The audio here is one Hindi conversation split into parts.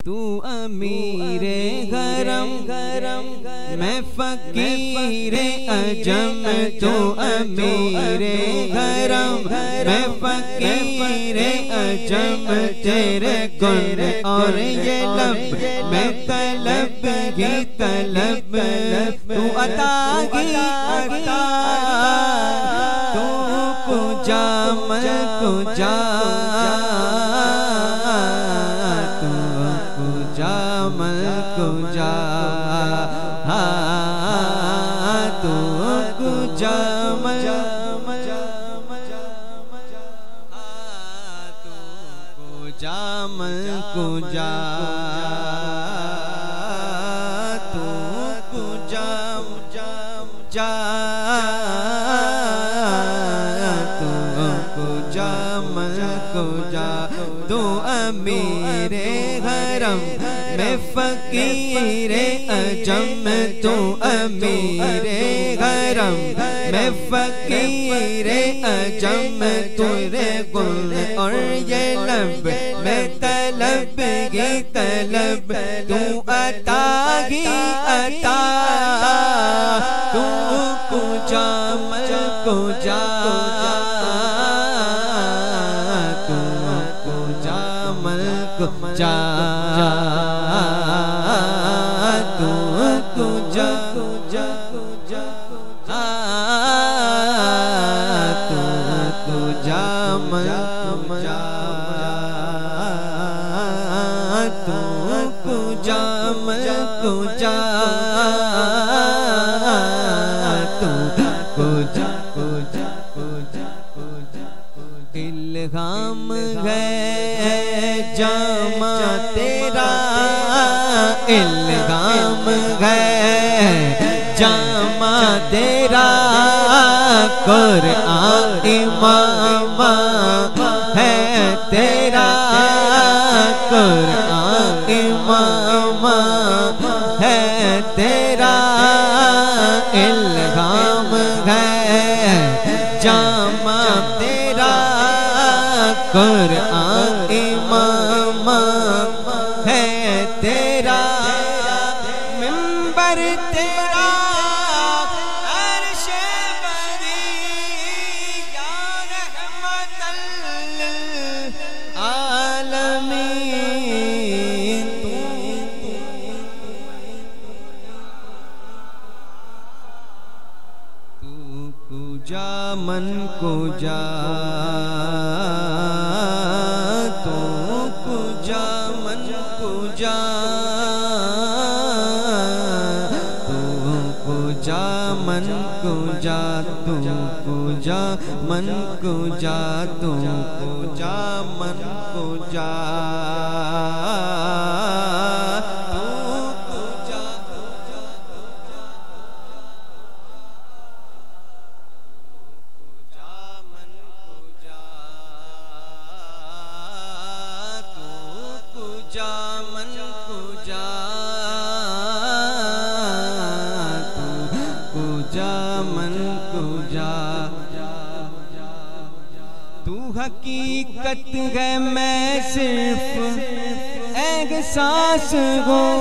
तू अमीरे गरम गरम मैं फकीरे अजम, तू अमीरे गरम मैं फकीरे अजम। तेरे गुण और ये लब मैं तलब ही तलब, तू अता ही अता, तू कुजा मैं कुजा, कुजा तू कुजा कुजा तू कुजा जा तू कुजा कुजा, तू अमीरे हरम मैं फकीरे अजम, तू अमीरे गरम मैं फकीरे अजम। तेरे गुण और ये लब मैं तलब ही तलब, तू अता ही अता, तू कुजा कुजा, तू कुजा कुजा, तू कुजा कुजा कुजा, तू कुजा कुजा, तू कुजा कुजा, तू कुजा कुजा कुजा कुजा। इल्हाम है जामा तेरा, इल्हाम है जामा तेरा, कुरआन इमाम है तेरा, कुरआन इमाम है तेरा, इल्हाम है जामा तेरा, कुरआन इमाम है तेरा, मिंबर तेरा अर्शे बरी, या रहमतल आलमीन। तू कुजा मन कुजा, तू कुजा मन कुजा, तू कुजा मन कुजा, तू कुजा मन कुजा, तू कुजा मन कुजा, तू कुजा मन कुजा, तू कुजा मन कुजा, तू कुजा मन कुजा। तू हकीकत है मैं सिर्फ एहसास हूँ,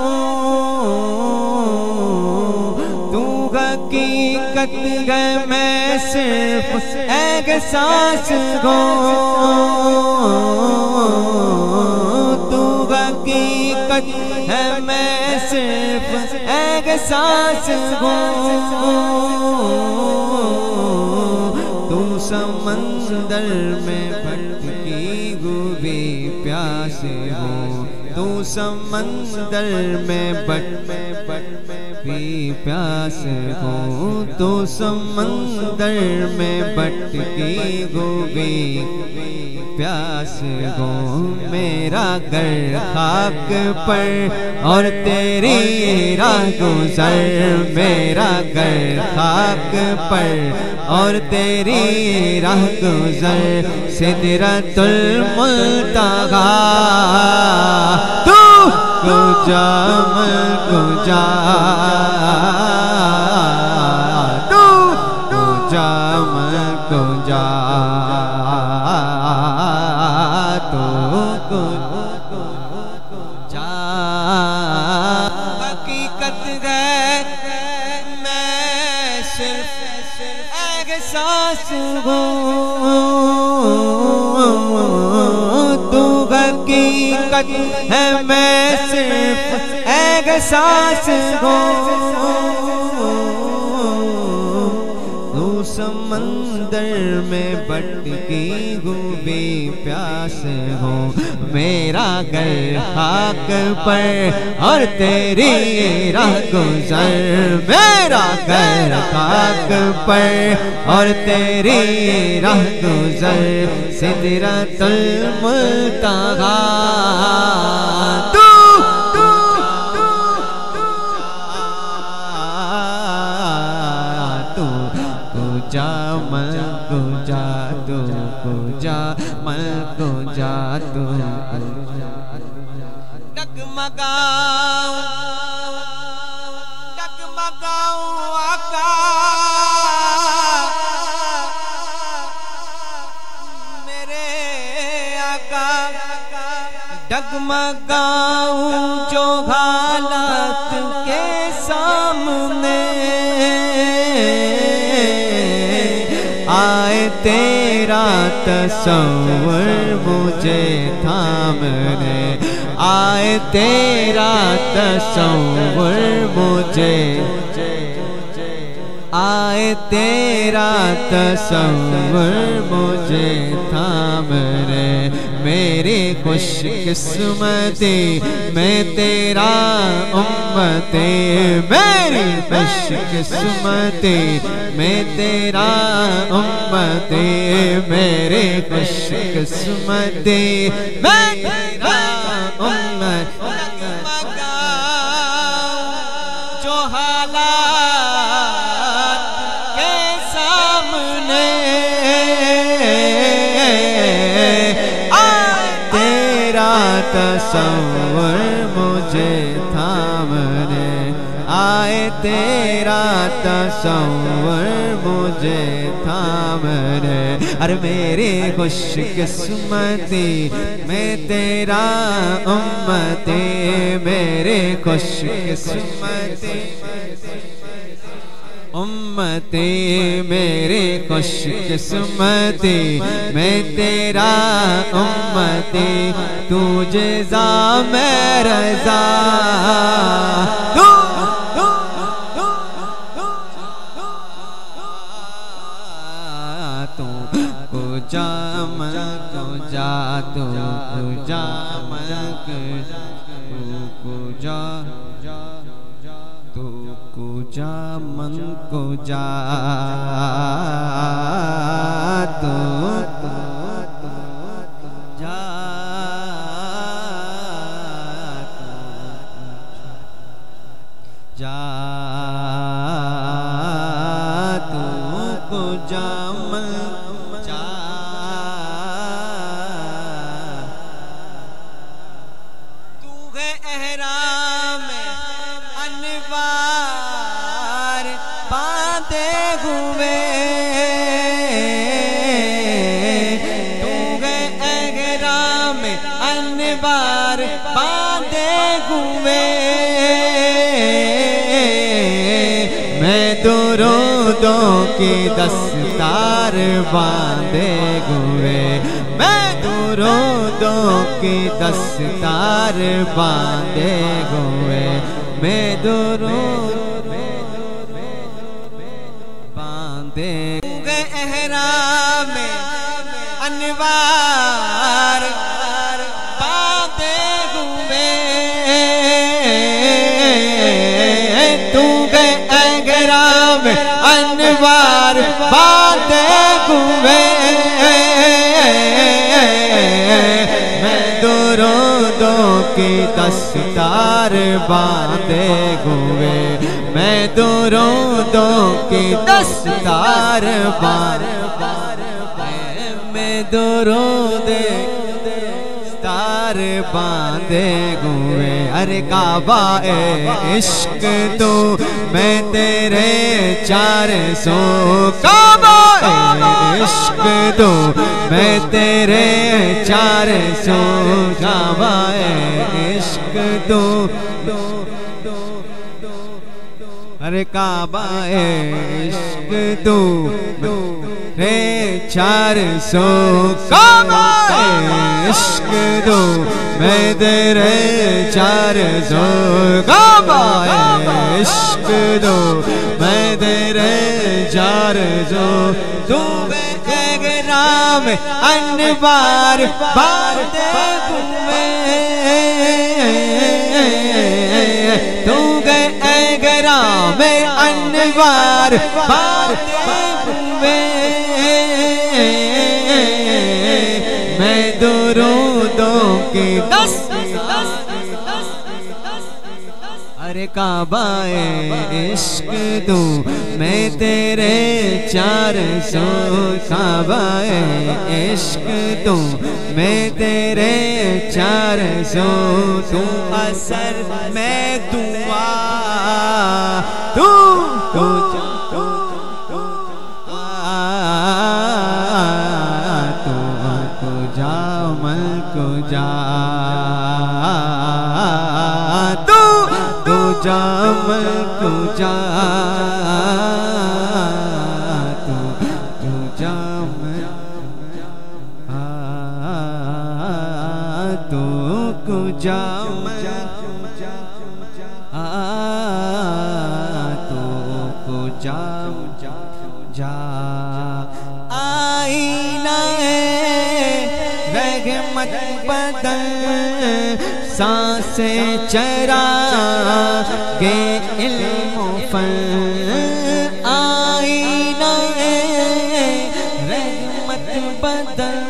तू हकीकत है मैं सिर्फ एहसास हूँ, तू हकीकत है मैं सिर्फ एहसास हूँ, तू समंदर में भटकी हुई प्यास हो, तू समंदर में भी प्यास हो, तू समंदर में भटकी हुई प्यास हो। मेरा घर खाक पर और तेरी राह गुज़र, मेरा घर खाक पर और तेरी राह गुज़र, सिदरतुल मुंतहा तू कुजा कुजा, तू कुजा कुजा, तू कुजा हो, तू हकीकत है मैं सिर्फ एहसास हो। तू समंदर में भटकी हुई प्यास हो, मेरा घर खाक पर और तेरी राह गुजर। मेरा घर खाक पर और तेरी राह गुजर, सिदरतुल मुंतहा। जा मन को जा, तू को जा मन को जा, तू डगमगाऊं डगमगाऊं आका मेरे आका, डगमगाऊं जो हालात के सामने आए तेरा तस्वर मुझे थामने, आए तेरा तस्वर मुझे, आए तेरा तस्वर मुझे थामने। मेरी खुशकिस्मती मैं तेरा उम्मती, मेरी खुशकिस्मती मैं तेरा उम्मती, मेरी खुशकिस्मती मैं तेरा उम्मती। जो हालात के सामने तस्वर मुझे थामने, आए तेरा तस्वर मुझे थामने। अरे मेरी खुशकिस्मती मैं तेरा उम्मती, मेरी खुशकिस्मती उम्मती, मेरी खुशकिस्मती मैं तेरा उम्मती। तू जज़ा मैं रज़ा, तू को जा मन को जा, तू को जा मन को जा, तू को जा मन को जा, तू जा जा, तू को जा मन जा। तू है एहराम अनवार बांधे हुए, तू है एहराम अनवार बांधे हुए। मैं दुरूदों की दस्तार बांधे हुए, मैं दुरूदों की दस्तार बांधे हुए, मैं दुरूद बांधे हुए। एहराम अनवार बांधे हुए, तू गए एहराम अनवार बांधे हुए। मैं दुरूदों की दस्तार बांधे हुए, मैं दुरूदों की दस्तार बांधे, मैं दुरूद दस्तार बांधे हुए। अरे काबा ए इश्क तू मैं तेरे 400, काबा ए इश्क तू मैं तेरे 400, काबा ए इश्क तू अरे काबा इश्क तू रे 400 काबा इश्क तू मैं तेरे 400 काबा इश्क तू मैं तेरे 400 तू नाम अनवार बार देखूं मैं तू गए राम अनवार बार देखूं मैं दुरूदों की 10 अरे काबा इश्क तू मैं तेरे 400 काबा इश्क तू मैं तेरे 400 तू असर मैं दुआ तू तू जा मन को जा जामल को जा तू जामल तू को जामल तू को जा आईना रहमत बदल सांसें चरा के इल्म फल आईना रहमत बदल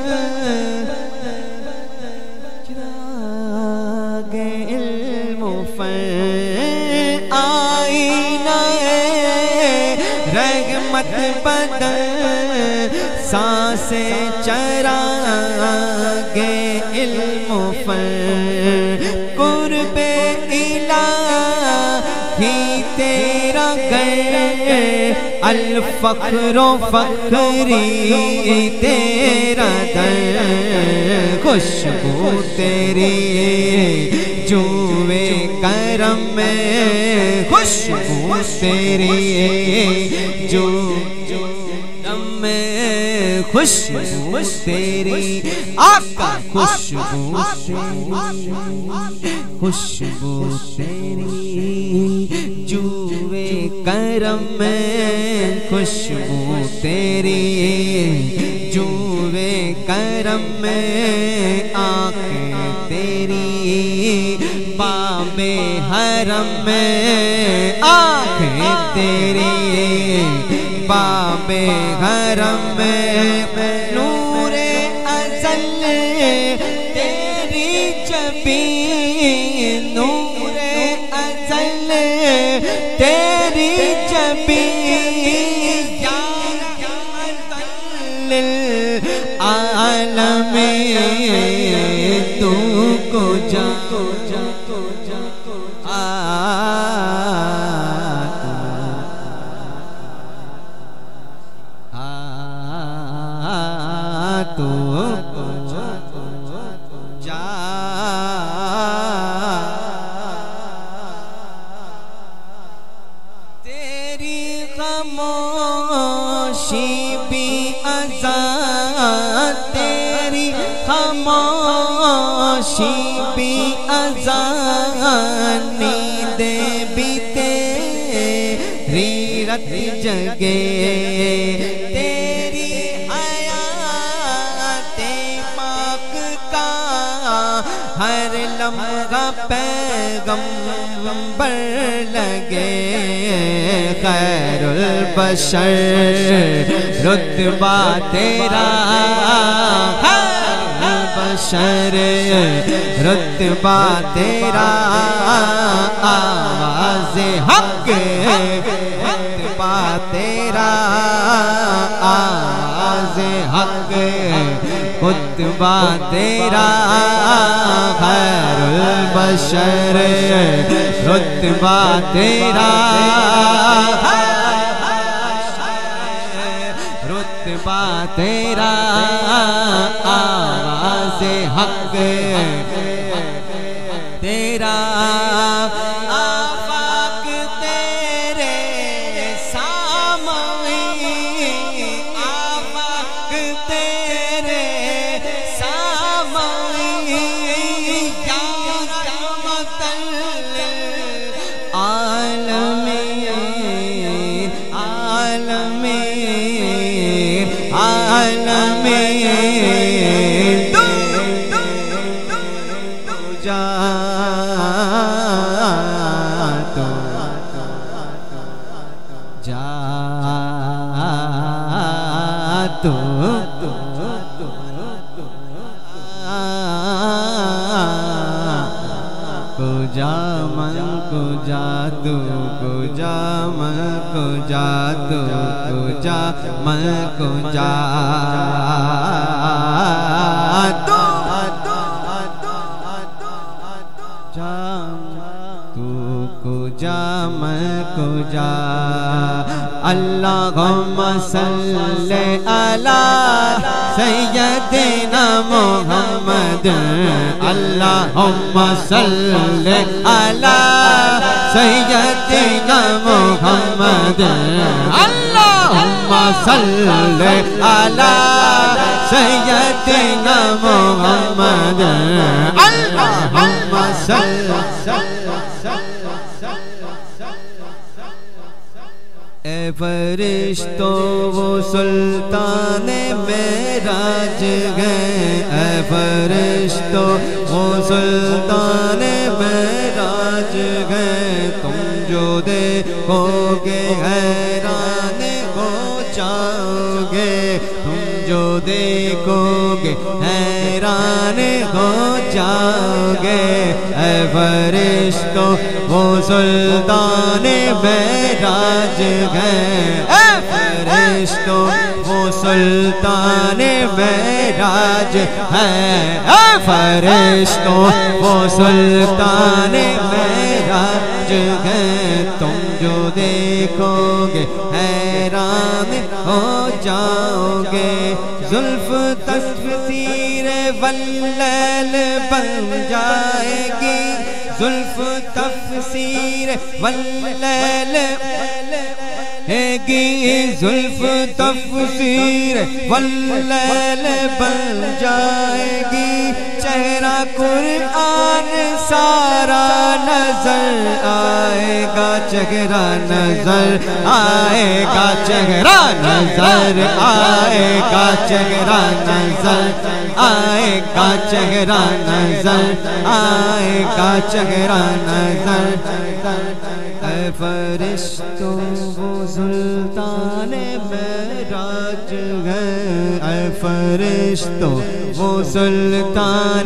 चरा के इल्म फल आईना रहमत बदल सांसें चरा के इल्म फल कुर्बे इलाही तेरा गए अल फख्रो फखरी तेरा दर खुशबू तेरी जुए करम में खुशबू तेरी जो खुशबू तेरी आका खुशबू तेरी जुए करम में खुशबू तेरी जुए करम में आँखें तेरी बाबे हरम में आँखें तेरी बाबे हरम में नूरे अज़ल तेरी जबी नूरे अज़ल तेरी जबी आलम तू को जा तेरी खामोशी भी अज़ान तेरी खामोशी भी अज़ान नींदे भी तेरी रत जगे तेरी हयाते पाक का हर लम्हा पैगंबर लगे खैरुल बशर रुतबा तेरा खैरुल बशर रुतबा तेरा आवाज़ हक रुतबा तेरा आवाज़ हक रुतबा तेरा खैरुल बशर रुतबा तेरा रुतबा तेरा आवाज़ हक तेरा आफाक तेरे अल्लाहुम्मा सल्ले अला सय्यदिना मुहम्मद अल्लाहुम्मा सल्ले अला सय्यदिना मुहम्मद अल्लाहुम्मा सल्ले अला सय्यदिना मुहम्मद अल्लाहुम्मा सल्ले फरिश्तों वो सुल्तान मेराज गए फरिश्तों वो सुल्तान मेराज गए तुम जो देखोगे हैरान हो जाओगे तुम जो देखोगे हैरान हो जाओगे फरिश्तों वो सुल्तान मेराज गए फरिश्तों वो सुल्तान मेराज है फरिश्तों वो सुल्तान मेराज है तुम जो देखोगे हैरान हो जाओगे जुल्फ तस्वीर वल्लैल बन जाएगी जुल्फ तफसीर वल्लैल हैगी जुल्फ तफसीर वल्लैल बन जाएगी चेहरा कुरआन सारा नजर आएगा चेहरा नजर आएगा चेहरा नजर आएगा चेहरा नजर आएगा चेहरा नजर आएगा चेहरा नजर फरिश्तों वो सुल्तान मेराज है फरिश्तों वो सुल्तान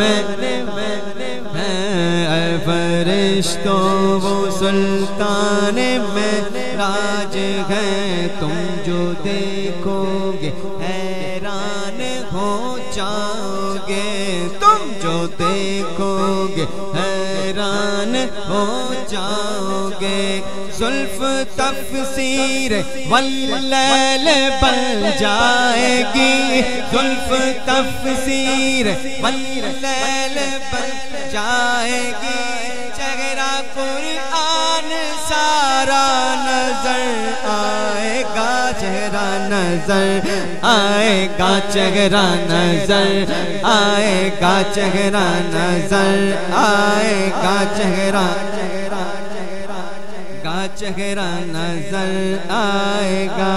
है फरिश्तों वो सुल्तान मेराज है तुम जो देखोगे हैरान हो जाओगे तुम जो देखोगे हैरान हो जाओगे जुल्फ तफसीर वल्लैल बन जाएगी जुल्फ तफसीर वल्लैल बन जाएगी चेहरा कुरआन सारा नजर आएगा चेहरा नजर आएगा चेहरा नजर आएगा चेहरा नजर आएगा चेहरा चेहरा नजर आएगा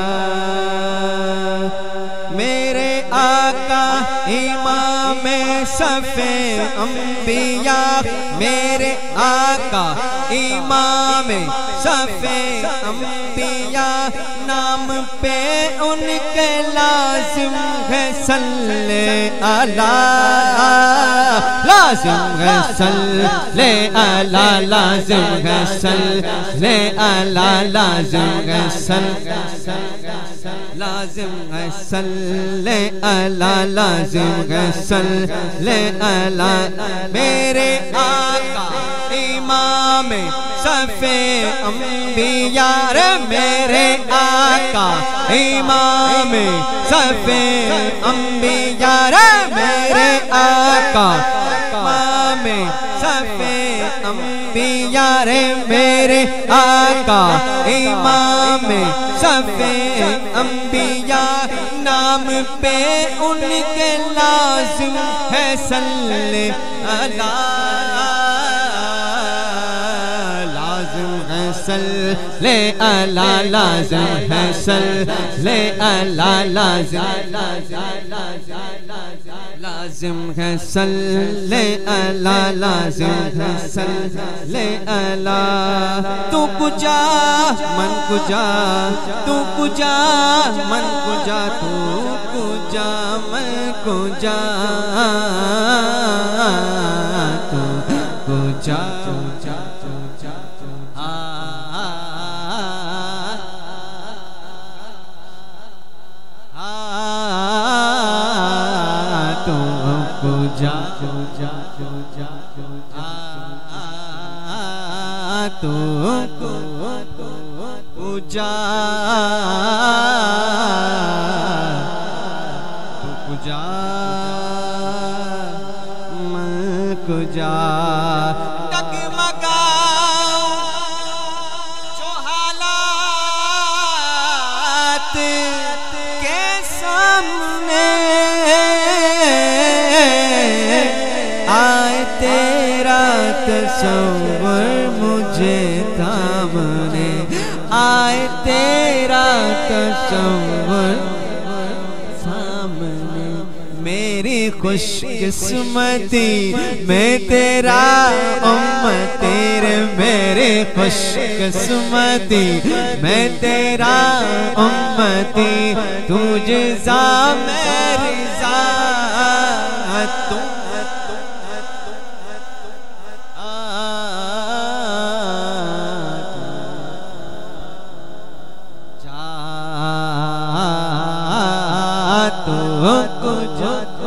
मेरे आका इमाम सफ़े अंबिया मेरे आका इमाम सफ़े अंबिया नाम पे उनके लाजिम है सल्ले अला लाजिम है सल्ले अला लाजिम है सल्ले अला लाजिम है लाजिम है सल्ले अला लाजिम है सल्ले अला मेरे आका इमाम सफ़े अंबिया रे मेरे आका इमाम सफ़े अंबिया रे मेरे आका इमाम सफ़े अंबिया रे मेरे आका इमाम सफ़े अंबिया नाम पे उनके लाज़िम है सल्ले अला, लाज़िम है सल्ले अला, लाज़िम है सल्ले अला, लाज़िम है सल्ले अला, लाज़िम है सल्ले अला। तू कुजा मन कुजा, तू कुजा मन कुजा, तू कुजा मन कुजा, तू कुजा कुजा तो कुजा तो कुजा मन कुजा। डगमगाओ जो हालात के सामने आए तेरा तस्वर मुझे थामने, आए तेरा तस्वर सामने। मेरी खुशकिस्मती मैं तेरा उम्मती रे, मेरी खुशकिस्मती मैं तेरा उम्मती, तुझे जा मेरी जा तुम तो कुजा